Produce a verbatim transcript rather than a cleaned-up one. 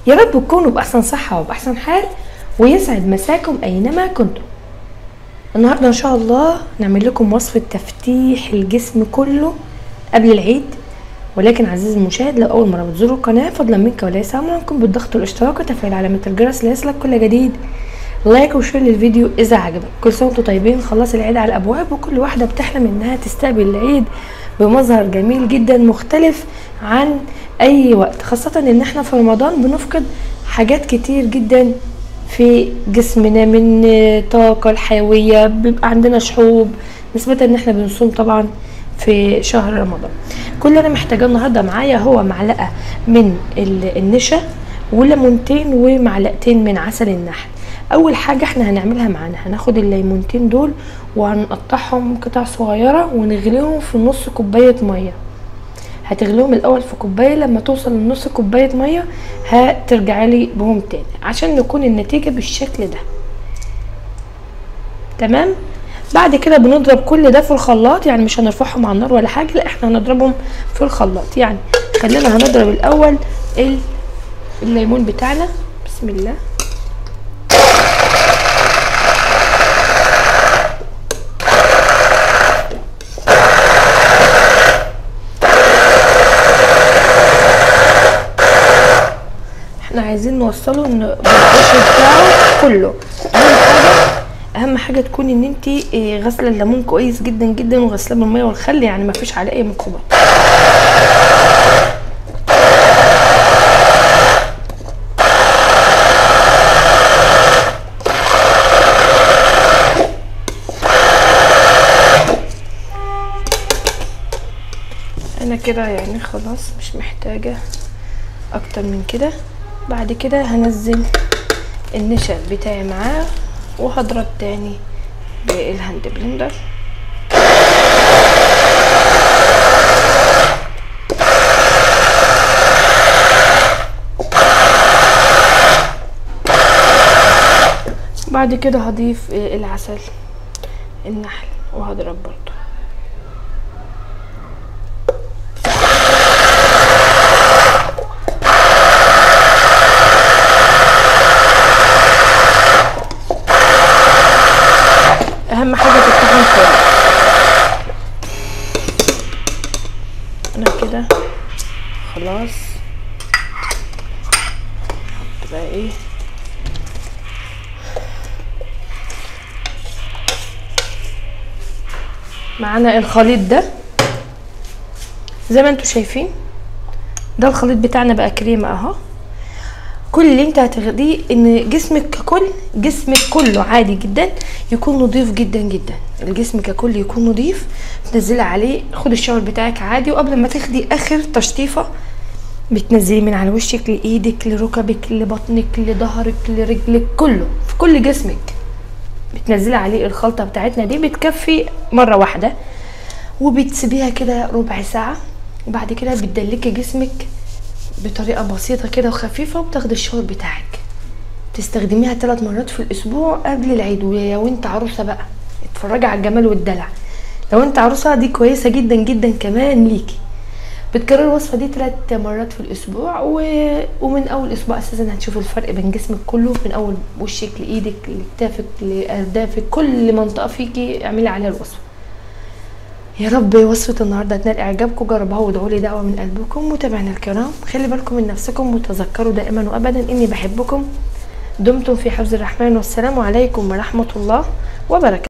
يا رب تكونوا باحسن صحه وباحسن حال، ويسعد مساكم اينما كنتم. النهارده ان شاء الله نعمل لكم وصفه تفتيح الجسم كله قبل العيد. ولكن عزيزي المشاهد، لو اول مره بتزوروا القناه فضلا منك وليس امركم بالضغط والاشتراك وتفعيل علامه الجرس ليصلك كل جديد. لايك وشير للفيديو اذا عجبك. كل سنه وانتم طيبين، خلاص العيد على الابواب، وكل واحده بتحلم انها تستقبل العيد بمظهر جميل جدا مختلف عن اي وقت، خاصه ان احنا في رمضان بنفقد حاجات كتير جدا في جسمنا من طاقه الحيويه، بيبقى عندنا شحوب نسبه ان احنا بنصوم طبعا في شهر رمضان. كل اللي انا محتاجاه النهارده معايا هو معلقه من النشا وليمونتين ومعلقتين من عسل النحل. اول حاجه احنا هنعملها معانا، هناخد الليمونتين دول وهنقطعهم قطع صغيره ونغليهم في نص كوبايه ميه. هتغليهم الاول في كوبايه، لما توصل لنص كوبايه ميه هترجعي لي بهم تاني عشان نكون النتيجه بالشكل ده. تمام. بعد كده بنضرب كل ده في الخلاط، يعني مش هنرفعهم على النار ولا حاجه، لا احنا هنضربهم في الخلاط. يعني خلينا هنضرب الاول الليمون بتاعنا. بسم الله. احنا عايزين نوصله ان بالقشر بتاعه كله. اهم حاجه اهم حاجه تكون ان انت غسله الليمون كويس جدا جدا وغسلاه بالميه والخل، يعني ما فيش عليه اي ميكروبات. انا كده يعني خلاص مش محتاجه اكتر من كده. بعد كده هنزل النشا بتاعي معاه وهضرب تاني بالهاند بلندر. بعد كده هضيف العسل النحل وهضرب برضو. اهم حاجه تفتحهم كويس. انا كده خلاص. احط بقى ايه، معانا الخليط ده زي ما انتوا شايفين. ده الخليط بتاعنا بقى كريمه اهو. كل اللي انت هتاخديه ان جسمك ككل، جسمك كله عادي جدا يكون نظيف جدا جدا. الجسم ككل يكون نظيف، تنزلي عليه. خد الشاور بتاعك عادي، وقبل ما تاخدي اخر تشطيفه بتنزلي من على وشك لايدك لركبك لبطنك لظهرك لرجلك، كله في كل جسمك بتنزلي عليه الخلطه بتاعتنا دي. بتكفي مره واحده وبتسيبيها كده ربع ساعه، وبعد كده بتدلكي جسمك بطريقه بسيطه كده وخفيفه، وبتاخدي الشاور بتاعك. تستخدميها ثلاث مرات في الاسبوع قبل العيد. ولو انت عروسه بقى اتفرجي على الجمال والدلع. لو انت عروسه دي كويسه جدا جدا كمان ليكي. بتكرري الوصفه دي ثلاث مرات في الاسبوع و... ومن اول اسبوع اساسا هتشوفي الفرق بين جسمك كله، من اول وشك لايدك لكتافك لاردافك، كل منطقه فيكي اعملي عليها الوصفه. يا رب وصفه النهارده تنال اعجابكم. جربوها وادعوا لي دعوه من قلبكم. متابعينا الكرام، خلي بالكم من نفسكم وتذكروا دائما وابدا اني بحبكم. دمتم في حفظ الرحمن، والسلام عليكم ورحمه الله وبركاته.